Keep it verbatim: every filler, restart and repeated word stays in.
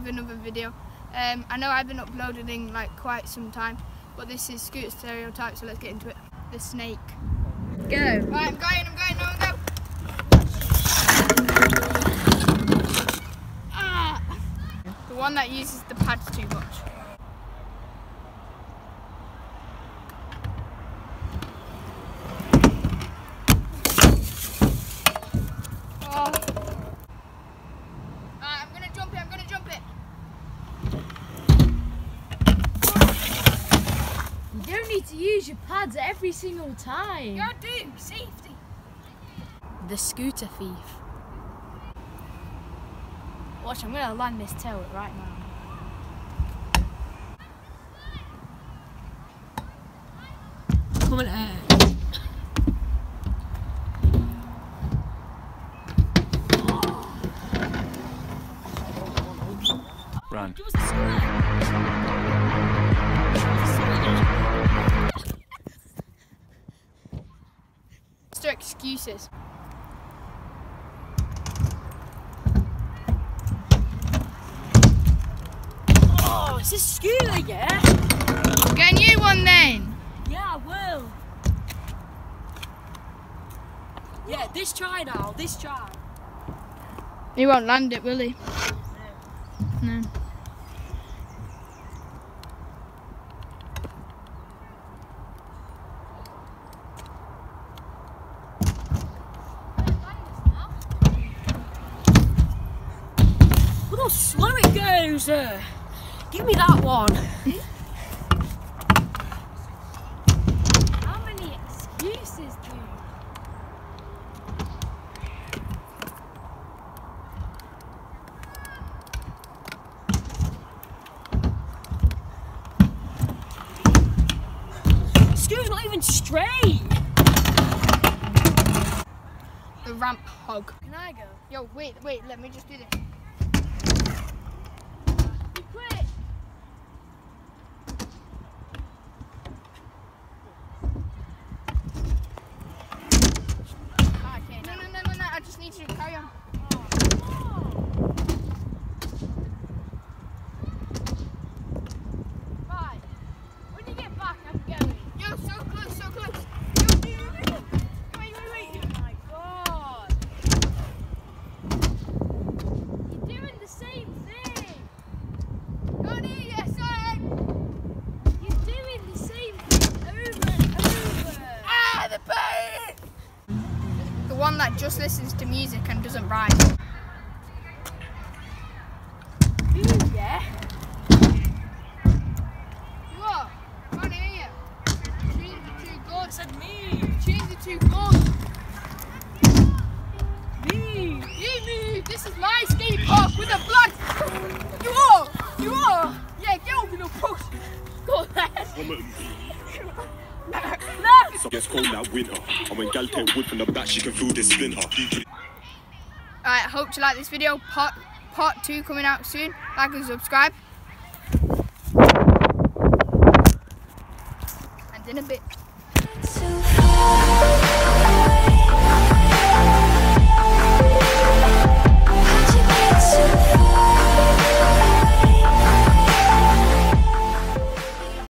with another video. Um, I know I've been uploading like quite some time, but this is Scooter Stereotypes, so let's get into it. The snake. Go. Right, I'm going, I'm going, no one go. Ah! The one that uses the pads too much. You don't need to use your pads every single time. You do, safety. The scooter thief. Watch, I'm gonna land this tail right now. Come on, air. Run. Extra excuses. Oh, it's a scooter, yeah? Get a new one then. Yeah, I will. Yeah, this try now, this try. He won't land it, will he? No. No. Look how slow it goes. Uh, give me that one. How many excuses, dude? Scooter's not even straight. The ramp hog. Can I go? Yo, wait, wait, let me just do this. Be quick. I can't. No, no, no, no, no, I just need you to carry on. Right. When you get back, I'm going. Yo, so close, so close. Yo, wait, wait, wait. Wait, wait, wait. Oh my god. You're doing the same thing. Go on here, yes, son. You're doing the same thing over and over. Ah, the pain! The one that just listens to music and doesn't ride. You, yeah? You are? Go on here. Tunes are too good. I said me. Tunes are too good. Me. You move. This is my skate park with a flag. You are. You are. Yeah, get over the post. Go there. So gets cold now winter, and when gal take wood from the back, she can feel the splinter. Alright, I hope you like this video. Part part two coming out soon. Like and subscribe. And in a bit.